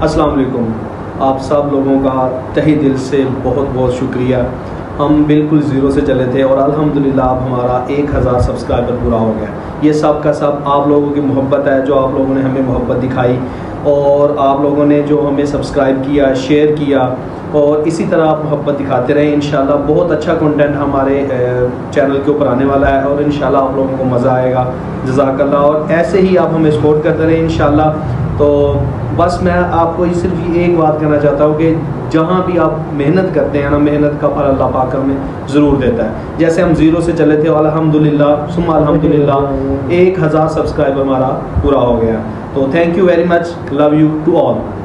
अस्सलाम वालेकुम। आप सब लोगों का तहे दिल से बहुत बहुत शुक्रिया। हम बिल्कुल ज़ीरो से चले थे और अल्हम्दुलिल्लाह अब हमारा 1000 सब्सक्राइबर पूरा हो गया। ये सब का सब आप लोगों की मोहब्बत है, जो आप लोगों ने हमें मोहब्बत दिखाई और आप लोगों ने जो हमें सब्सक्राइब किया, शेयर किया और इसी तरह आप मोहब्बत दिखाते रहे। इंशाल्लाह बहुत अच्छा कंटेंट हमारे चैनल के ऊपर आने वाला है और इंशाल्लाह आप लोगों को मज़ा आएगा। जज़ाकल्लाह। और ऐसे ही आप हमें सपोर्ट करते रहे इंशाल्लाह। तो बस मैं आपको सिर्फ एक बात कहना चाहता हूँ कि जहाँ भी आप मेहनत करते हैं ना, मेहनत का फल अल्लाह पाक हमें ज़रूर देता है। जैसे हम ज़ीरो से चले थे, अल्हम्दुलिल्लाह सुम्मा अल्हम्दुलिल्लाह 1000 सब्सक्राइबर हमारा पूरा हो गया। तो thank you very much, love you to all.